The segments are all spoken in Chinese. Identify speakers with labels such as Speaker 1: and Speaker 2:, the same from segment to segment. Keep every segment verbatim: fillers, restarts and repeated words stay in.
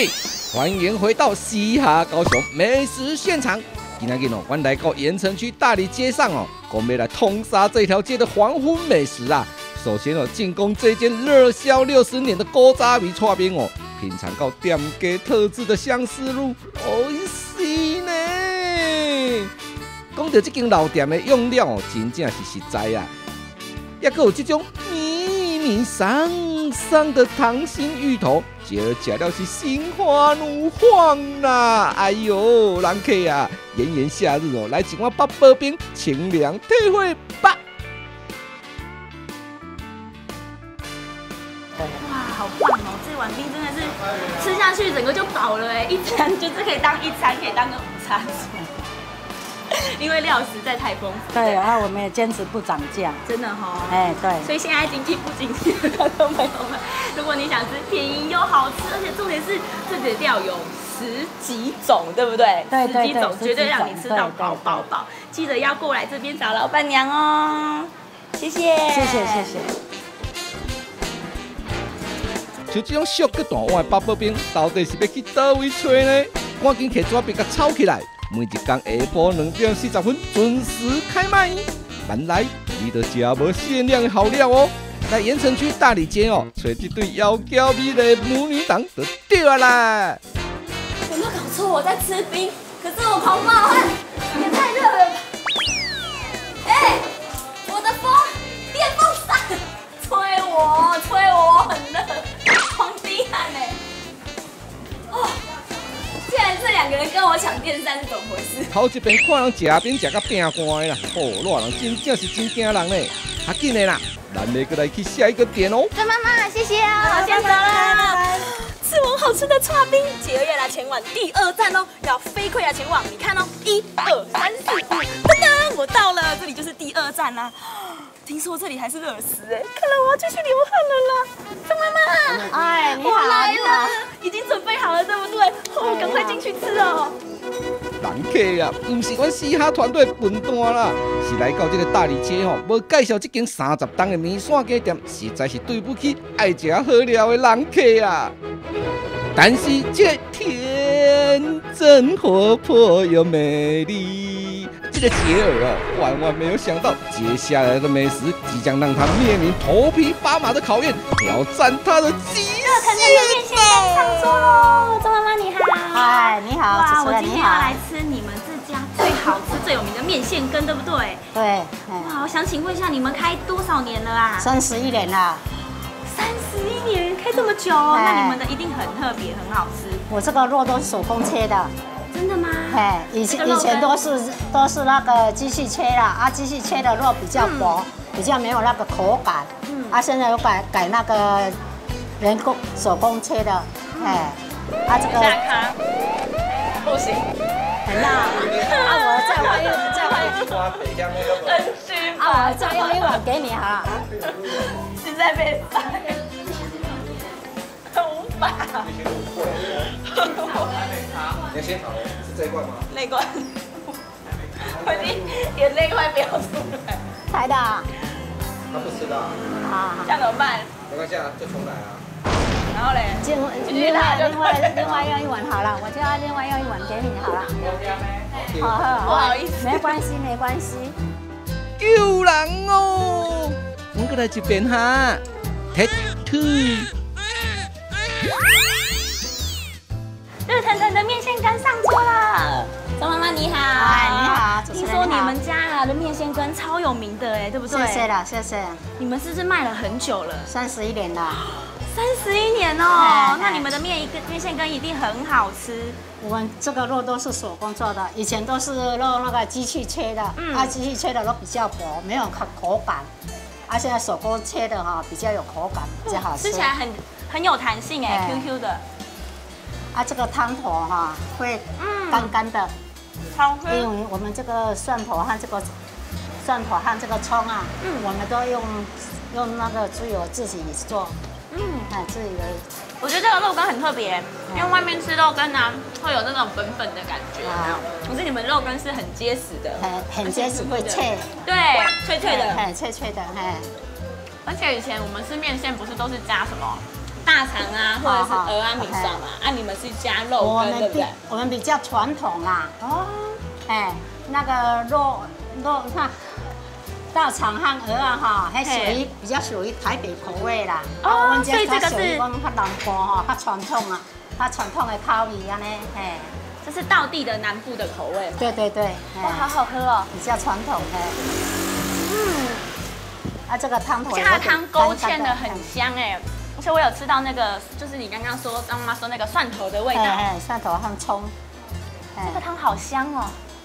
Speaker 1: 位，欢迎回到嘻哈高雄美食现场。今天哦，我来到盐城区大理街上哦，我们来通杀这条街的黄昏美食啊。首先哦，进攻这间热销六十年的古早味串冰哦，品尝到店家特制的相思露，美味しい呢。讲到这间老店的用料哦，真正是实在啊，也还有这种密密桑桑的溏心芋头，今儿吃了是心花怒放啦！哎呦，人客啊，炎炎夏日哦，来一碗八宝冰，清凉体会吧。
Speaker 2: 哇，好棒哦！这碗冰真的是吃下去整个就饱了哎，一餐就是可以当一餐，可以当个午餐。因为料实在太丰富。
Speaker 3: 对，然后我们也坚持不涨价，
Speaker 2: 真的哈、哦。
Speaker 3: 哎，对。
Speaker 2: 所以现在经济不景气的观众朋友们，如果你想吃便宜又好吃，而且重点是这里的料有十几种，对不对？
Speaker 3: 对对对，
Speaker 2: 十几种绝对让你吃到饱饱饱。记得要过来这边找老板娘哦。谢谢。
Speaker 3: 谢谢谢谢。
Speaker 1: 像这种小个大碗的八宝冰，到底是要去倒位找呢？赶紧摕纸笔甲抄起来。每一天下晡两点四十分准时开卖。原来你就吃无限量的好料哦！在盐城区大理街哦，找这对窈窕美丽的母女档就对了啦。
Speaker 2: 有没有搞错？我在吃冰，可是我狂冒汗，也太热了吧！哎，我的风，电风扇，吹我，吹我，我很热，狂滴汗哎！哦。既然这两个人跟我抢电扇是怎么回事？
Speaker 1: 头一遍看人吃冰吃到饼干的啦，哦，热人真正是真惊人呢！较紧的啦，咱们过来去下一个点哦。
Speaker 2: 郑妈妈，谢谢啊，我先走了。吃完好吃的串冰，姐儿要来前往第二站哦，要飞快要前往，你看哦，一二三四五，噔噔，我到了，这里就是第二站啦。听说这里还是热食哎，看来我要继续流汗了啦。郑妈妈，
Speaker 3: 哎，你好，
Speaker 2: 我来了，已经准备好了，对不对？哦，赶快进去吃哦。
Speaker 1: 人客啊，不是阮嘻哈团队笨蛋啦，是来到这个大理街吼，无介绍这间三十档的面线鸡店，实在是对不起爱食好料的人客啊。但是这天真活泼又美丽，这个杰儿啊，万万没有想到，接下来的美食即将让他面临头皮发麻的考验，挑战他的极限。
Speaker 2: 热腾腾的面线刚上桌喽，周妈妈你好。
Speaker 3: 嗨，你好，
Speaker 2: 哇，我
Speaker 3: 主持人你好。
Speaker 2: 今天要来吃你们这家最好吃、最有名的面线羹，对不对？
Speaker 3: 对。
Speaker 2: 哇，我想请问一下，你们开多少年了啊？
Speaker 3: 三十一年了。
Speaker 2: 三十一年，开这么久哦，那你们的一定很特别，很好吃。
Speaker 3: 我这个肉都是手工切的。
Speaker 2: 真的吗？
Speaker 3: 哎，以前以前都是都是那个机器切啦，啊，机器切的肉比较薄，比较没有那个口感。嗯。啊，现在有改改那个人工手工切的，哎，啊这个。
Speaker 2: 不行。
Speaker 3: 很辣。啊，我再换一再换一碗。
Speaker 2: 很虚。
Speaker 3: 啊，我再用一碗给你哈。
Speaker 2: 实在被塞。无法。
Speaker 1: 你要先好，是这一罐吗？
Speaker 2: 那罐，我已经眼泪快飙出来。
Speaker 3: 才的。
Speaker 1: 他不吃的。
Speaker 3: 啊。
Speaker 2: 这样怎么办？
Speaker 1: 没关系啊，就重来啊。
Speaker 2: 然后嘞？
Speaker 3: 另外另外另外用一碗好了，我就要另外用一碗给你好了。好，
Speaker 2: 不好意思，
Speaker 3: 没关系没关系。
Speaker 1: 救人哦！我过来这边哈，take two。
Speaker 2: 热腾腾的面线羹上桌了，周妈妈你好，
Speaker 3: 哎你好，
Speaker 2: 听说你们家的面线羹超有名的哎，对不对？
Speaker 3: 谢谢了，谢谢。
Speaker 2: 你们是不是卖了很久了？
Speaker 3: 三十一年了。
Speaker 2: 三十一年哦，那你们的面一个面线羹一定很好吃。
Speaker 3: 我们这个肉都是手工做的，以前都是用那个机器切的，嗯，啊机器切的肉比较薄，没有口口感，啊现在手工切的哈比较有口感，比较好吃。
Speaker 2: 吃起来很很有弹性哎 ，Q Q 的。
Speaker 3: 啊，这个汤头哈会干干的，
Speaker 2: 汤
Speaker 3: 因为我们这个蒜头和这个蒜头和这个葱啊，嗯，我们都用用那个猪油自己做，嗯，哎自己的。
Speaker 2: 我觉得这个肉羹很特别，因为外面吃肉羹呢会有那种粉粉的感觉，可是你们肉羹是很结实的，
Speaker 3: 很很结实，会脆，
Speaker 2: 对，脆脆的，
Speaker 3: 哎脆脆的，哎。
Speaker 2: 而且以前我们吃面线不是都是加什么？ 大肠啊，或者是鹅啊、米爽嘛，啊，你们是加肉羹，对不对？
Speaker 3: 我们比较传统啦。哦。哎，那个肉肉，你看大肠和鹅啊哈，还属于比较属于台北口味啦。
Speaker 2: 哦，所以这个是
Speaker 3: 属于我们较南部哈，较传统啊，较传统的口味安尼，哎。
Speaker 2: 这是道地的南部的口味。
Speaker 3: 对对对。
Speaker 2: 哇，好好喝哦，
Speaker 3: 比较传统的。嗯。啊，这个汤头
Speaker 2: 加汤勾芡的很香哎。而且我有吃到那个，就是你刚刚说，张妈妈说那个蒜头的味道，
Speaker 3: 哎，蒜头和葱，
Speaker 2: 这个汤好香哦。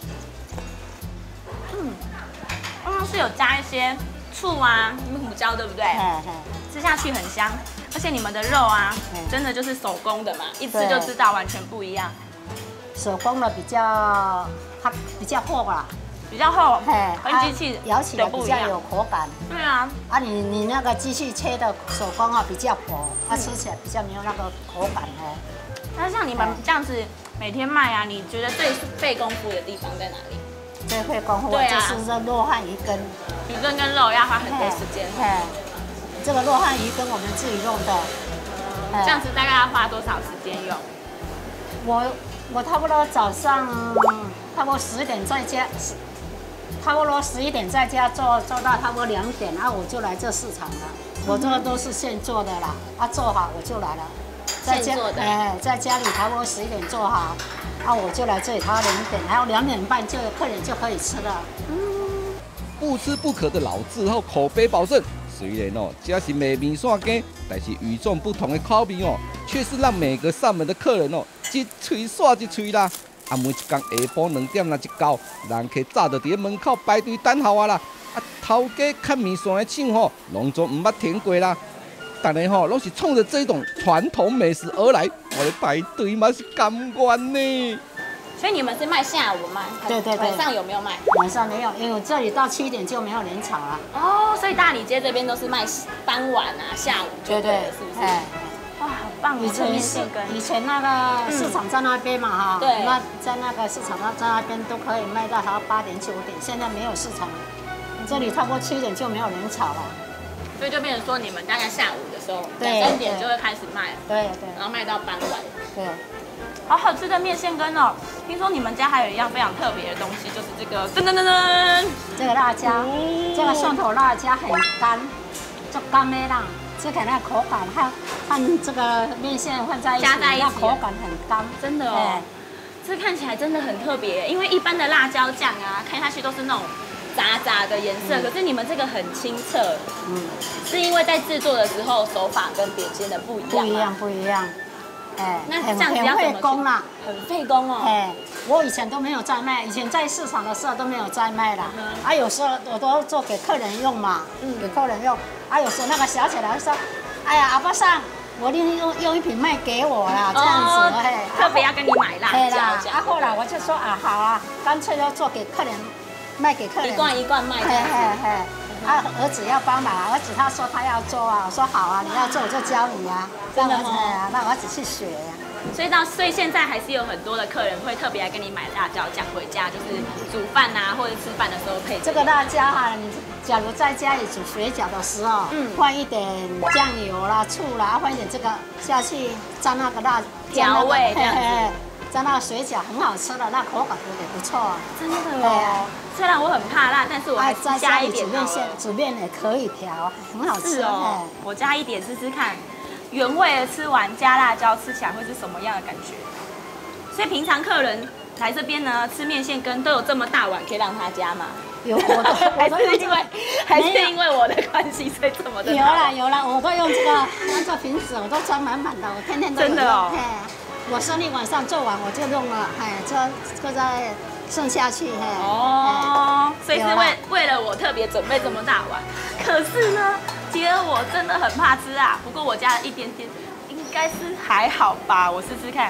Speaker 2: 嗯，刚刚是有加一些醋啊、胡椒，对不对？吃下去很香，而且你们的肉啊，真的就是手工的嘛，一吃就知道完全不一样。
Speaker 3: 手工的比较它比较厚啦。
Speaker 2: 比较厚，跟机器
Speaker 3: 咬起来比较有口感。
Speaker 2: 对啊，
Speaker 3: 啊你你那个机器切的手工啊比较薄，它吃起来比较没有那个口感哦。
Speaker 2: 那像你们这样子每天卖啊，你觉得最费功夫的地方在哪里？
Speaker 3: 最费功夫就是这肉和鱼羹。
Speaker 2: 鱼羹跟肉要花很多时间。
Speaker 3: 哎，这个肉和鱼羹我们自己用的。
Speaker 2: 这样子大概要花多少时间用？
Speaker 3: 我我差不多早上差不多十点在家。差不多十一点在家做，做到差不多两点，然后我就来这市场了。我这个都是现做的啦，啊做好我就来了。
Speaker 2: 现做的。
Speaker 3: 哎，在家里差不多十一点做好，啊我就来这里，差不多两点，然后两点半就客人就可以吃了。嗯。
Speaker 1: 不吃不可的老字号口碑保证，虽然哦这是卖面线羹，但是与众不同的口味哦，却是让每个上门的客人哦一嘴刷一嘴啦。啊，每一天下晡两点若一到，人客早就伫门口排队等候啊啦。啊，头家看面线的抢吼，拢总唔捌停过啦。大家吼拢是冲着这种传统美食而来，我的排队嘛是甘愿呢。
Speaker 2: 所以你们是卖下午吗？
Speaker 3: 对对对。
Speaker 2: 晚上有没有卖？
Speaker 3: 晚上没有，因为这里到七点就没有人潮了。
Speaker 2: 哦，所以大理街这边都是卖傍晚啊、下午，对对，是不是？哎。哇，好棒！
Speaker 3: 以前是以前那个市场在那边嘛哈，对，那在那个市场那在那边都可以卖到好八点九点，现在没有市场了，这里差不多七点就没有人潮了，
Speaker 2: 所以就变成说你们大概下午的时候两三点就会开始卖，
Speaker 3: 对对，
Speaker 2: 然后卖到傍晚，
Speaker 3: 对，
Speaker 2: 好好吃的面线羹哦！听说你们家还有一样非常特别的东西，就是这个噔噔噔噔，
Speaker 3: 这个辣椒，这个蒜头辣椒很干，就干咩啦。这个那口感和和这个面线混在一起，加在一起，口感很干，
Speaker 2: 真的哦。这看起来真的很特别，因为一般的辣椒酱啊，看下去都是那种杂杂的颜色，可是你们这个很清澈，嗯，是因为在制作的时候手法跟别间的不一样，
Speaker 3: 不一样，不一样。哎，
Speaker 2: 那这样子要
Speaker 3: 费工啦，
Speaker 2: 很费工哦。
Speaker 3: 哎，我以前都没有在卖，以前在市场的时候都没有在卖啦。啊，有时候我都做给客人用嘛，给客人用。啊，有时候那个小姐来说，哎呀，阿伯上，我用用用一瓶卖给我啦，这样子，嘿，
Speaker 2: 特别要跟你买辣椒。
Speaker 3: 啊，后来我就说啊，好啊，干脆要做给客人，卖给客人，
Speaker 2: 一罐一罐卖。
Speaker 3: 嘿嘿嘿。啊，儿子要帮忙，儿子他说他要做啊，我说好啊，你要做我就教你啊，真的哦，让儿子去学呀。
Speaker 2: 所以到所以现在还是有很多的客人会特别来跟你买辣椒酱回家，就是煮饭啊或者吃饭的时候配。
Speaker 3: 这个辣椒哈，你假如在家里煮水饺的时候，嗯，放一点酱油啦、醋啦，放一点这个下去蘸那个辣
Speaker 2: 调味这样子，
Speaker 3: 蘸那个水饺很好吃的，那口感也不错。
Speaker 2: 真的哦。虽然我很怕辣，但是我还是加一点
Speaker 3: 煮面线，煮面也可以调，很好吃
Speaker 2: 哦。我加一点试试看，原味的吃完加辣椒，吃起来会是什么样的感觉？所以平常客人来这边呢，吃面线羹都有这么大碗可以让他加吗？
Speaker 3: 有，我都
Speaker 2: 还是因为还是因为我的关系，所以这么的。
Speaker 3: 有啦有啦，我都用这个当做瓶子，我都装满满的，我天天都有用。
Speaker 2: 真的哦。
Speaker 3: 我生意晚上做完我就用了，哎，这这在。剩下去嘿
Speaker 2: 哦，所以是为为了我特别准备这么大碗。可是呢，杰儿我真的很怕吃辣，不过我加了一点点，应该是还好吧。我试试看。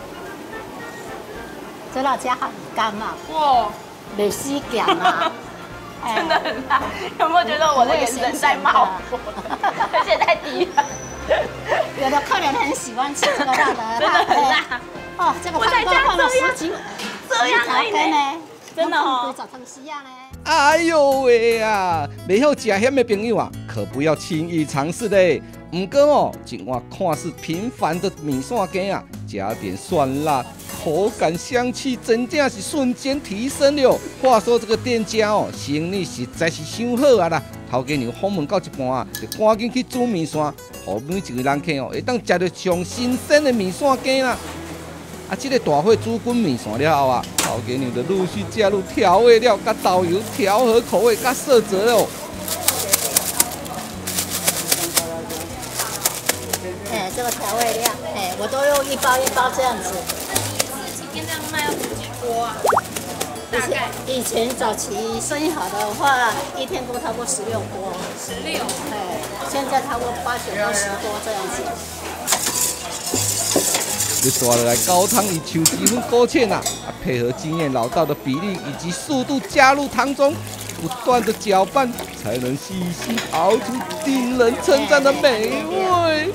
Speaker 3: 这辣椒很干嘛？
Speaker 2: 哇，
Speaker 3: 没吸感啊，
Speaker 2: 真的很辣。有没有觉得我的眼神在冒火？而且太低了。
Speaker 3: 有的客人很喜欢吃这个辣的，
Speaker 2: 真的很辣。
Speaker 3: 哦，这个放都放了十几。
Speaker 2: 这样而已呢，真的哦。
Speaker 1: 哎呦喂啊！没有吃咸的朋友啊，可不要轻易尝试嘞。唔不过哦，一碗看似平凡的米线羹啊，加点酸辣，口感香气真正是瞬间提升了。话说这个店家哦，生意实在是伤好啊啦！头家娘访问到一半啊，就赶紧去煮米线，互每一个人客哦会当食到上新鲜的米线羹啦。啊，这个大火煮滚米线了后啊，头家娘就陆续加入调味料、甲豆油调和口味、甲色泽了。
Speaker 3: 哎，这个调味料，哎，我都用一包一包这样子。
Speaker 2: 几天这样卖要几锅啊？
Speaker 3: 以前以前早期生意好的话，一天都超过十六锅。
Speaker 2: 十六。
Speaker 3: 哎，现在超过八九到十锅这样子。
Speaker 1: 就刷来高汤以求几分勾芡啊，啊配合经验老道的比例以及速度加入汤中，不断的搅拌，才能细细熬出令人称赞的美味。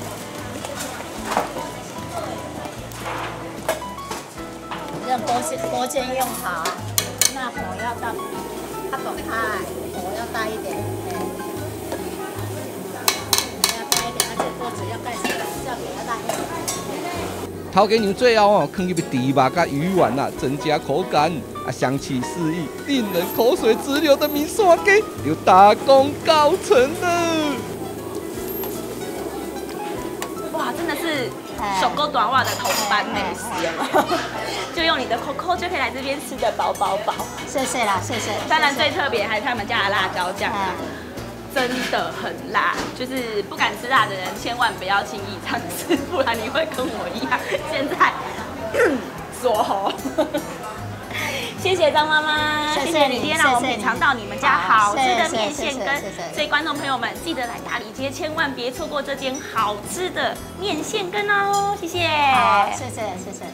Speaker 3: 让锅煎锅煎用好，那火要大，它懂开，火要大一点，哎，要大一点，而且锅子要盖起来，这样给它大一点。
Speaker 1: 头家娘最后哦，放入猪肉甲鱼丸啊，增加口感，啊香气四溢，令人口水直流的米线羹就大功告成了。
Speaker 2: 哇，真的是手勾短袜的同班美食哦！就用你的 Coco 就可以来这边吃得饱饱饱。
Speaker 3: 谢谢啦，谢谢。
Speaker 2: 当然最特别还是他们家的辣椒酱。真的很辣，就是不敢吃辣的人千万不要轻易尝试，不然你会跟我一样现在锁喉。谢谢张妈妈，谢谢你今天让我们品尝到你们家好吃的面线羹。所以观众朋友们记得来大理街，千万别错过这间好吃的面线羹哦！谢谢，
Speaker 3: 好，谢谢，谢谢。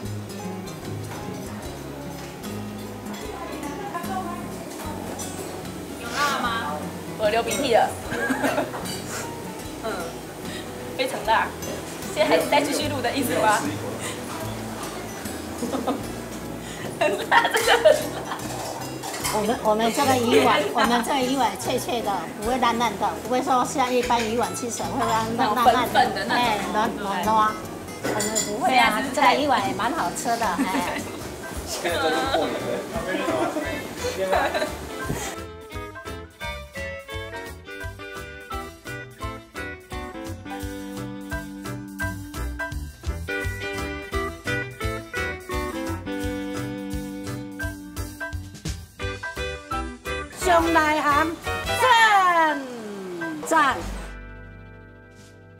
Speaker 2: 有辣吗？我流鼻涕了，嗯，非常辣。现在还是再继续录的意思吗？很辣，真的很辣。
Speaker 3: 我们我们这个鱼丸，我们这个鱼丸脆脆的，不会烂烂的，不会说像一般鱼丸吃起来会烂烂烂烂的，哎，软软的啊。我们不会啊，这个鱼丸也蛮好吃的，哎。现在就过瘾了。上内涵赞赞。